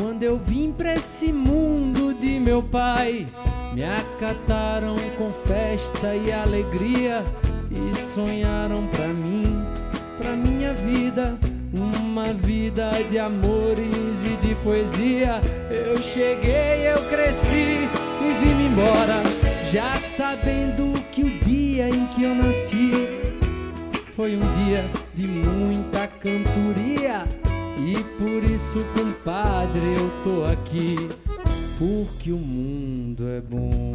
Quando eu vim pra esse mundo de meu pai, me acataram com festa e alegria e sonharam pra mim, pra minha vida, uma vida de amores e de poesia. Eu cheguei, eu cresci e vim embora, já sabendo que o dia em que eu nasci foi um dia de muita cantoria. E por isso, compadre, eu tô aqui, porque o mundo é bom.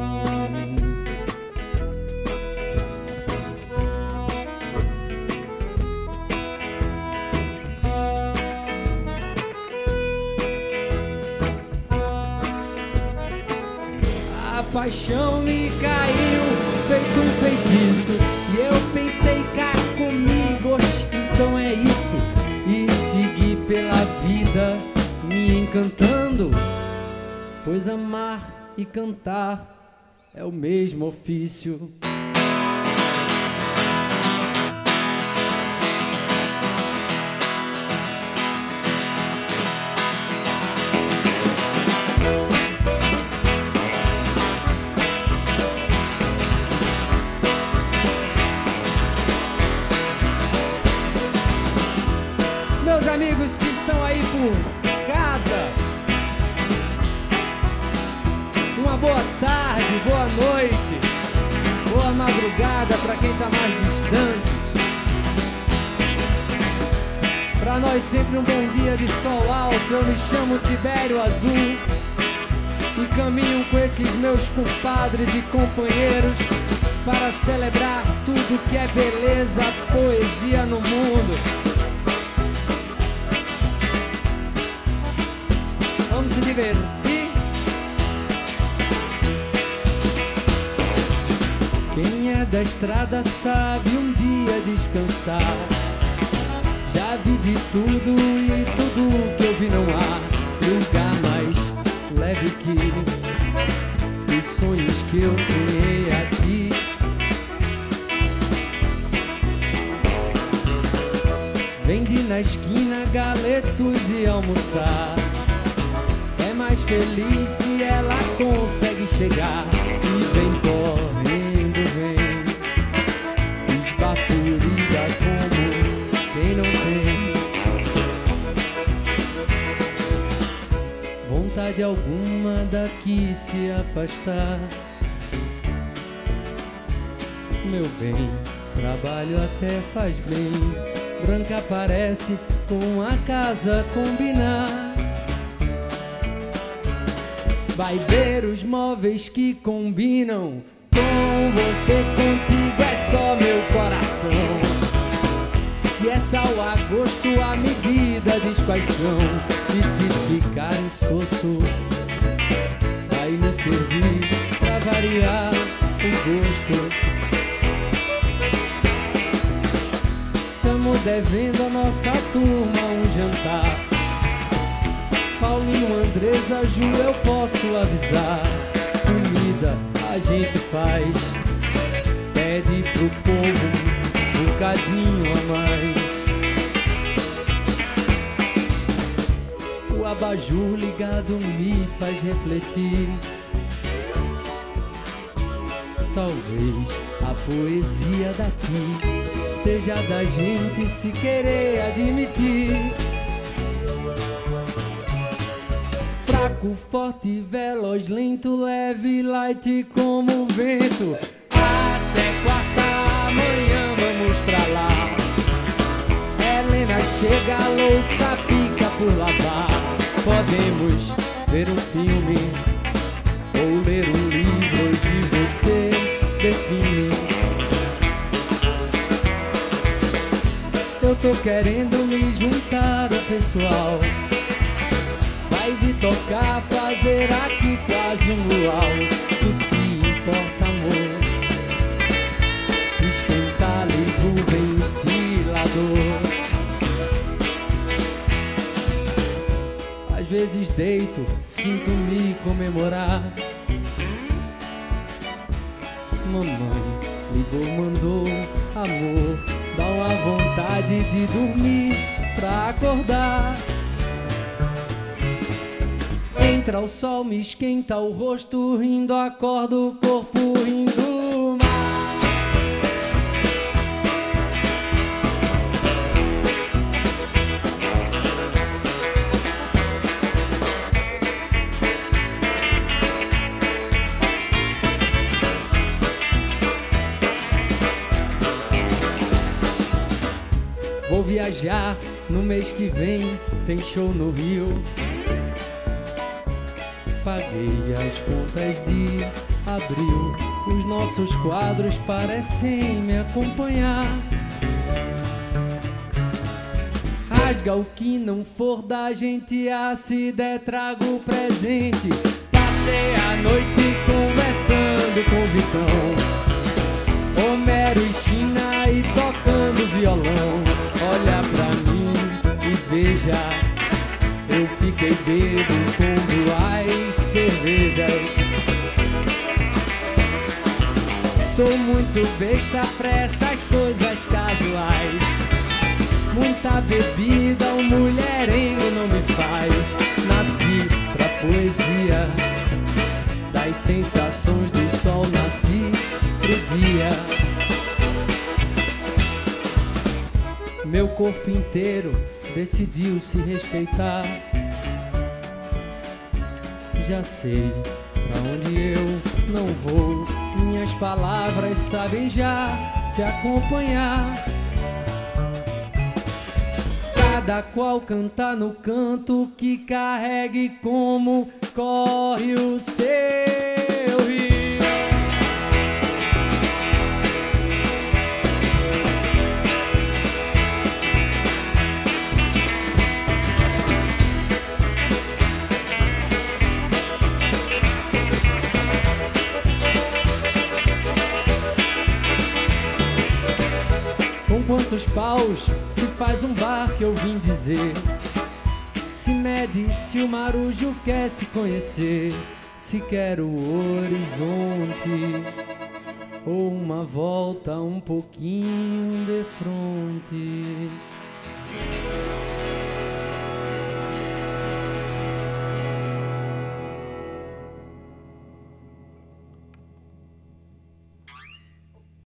A paixão me caiu feito um feitiço e eu pensei cá comigo, oxe, então é isso. E segui pela vida me encantando, pois amar e cantar é o mesmo ofício. Meus amigos que estão aí por casa, uma boa tarde, boa noite, boa madrugada para quem tá mais distante. Para nós sempre um bom dia de sol alto. Eu me chamo Tibério Azul e caminho com esses meus compadres e companheiros para celebrar tudo que é beleza, poesia no mundo. Vamos se divertir. Quem é da estrada sabe um dia descansar. Já vi de tudo e tudo que eu vi não há lugar mais leve que os sonhos que eu sonhei aqui. Vende na esquina galetos e almoçar. Mais feliz se ela consegue chegar e vem correndo, vem esbafurida como quem não tem vontade alguma daqui se afastar. Meu bem, trabalho até faz bem, branca parece com a casa combinar. Vai ver os móveis que combinam com você, contigo é só meu coração. Se é sal a gosto, a medida diz quais são. E se ficar insosso, vai me servir pra variar o gosto. Tamo devendo a nossa turma um jantar. Paulinho, Andresa, Ju, eu posso avisar. Comida a gente faz, pede pro povo um bocadinho a mais. O abajur ligado me faz refletir. Talvez a poesia daqui seja da gente se querer admitir. Fraco, forte, veloz, lento, leve, light como o vento. Ah, se é quarta, amanhã vamos pra lá. Helena chega, a louça fica por lavar. Podemos ver um filme ou ler um livro, hoje você define. Eu tô querendo me juntar ao pessoal. Vai vir tocar, fazer aqui quase um luau. Tu se importa, amor? Se esquentar, liga o ventilador. Às vezes deito, sinto me comemorar. Mamãe ligou, mandou amor. Dá uma vontade de dormir pra acordar. Entra o sol, me esquenta o rosto, rindo acorda o corpo rindo mais. Vou viajar no mês que vem, tem show no Rio. Paguei as contas de abril, os nossos quadros parecem me acompanhar. Rasga o que não for da gente, se der trago o presente. Passei a noite conversando com o Vitão, Homero e China e tocando violão. Olha pra mim e veja, eu fiquei bebo com duas cervejas. Sou muito besta pra essas coisas casuais. Muita bebida, o mulherengo não me faz. Nasci pra poesia, das sensações do sol nasci pro dia. Meu corpo inteiro decidiu se respeitar. Já sei pra onde eu não vou, minhas palavras sabem já se acompanhar. Cada qual canta no canto que carregue como corre o seu rio. Com quantos paus se faz um bar que eu vim dizer? Se mede se o marujo quer se conhecer, se quer o horizonte ou uma volta um pouquinho de frente.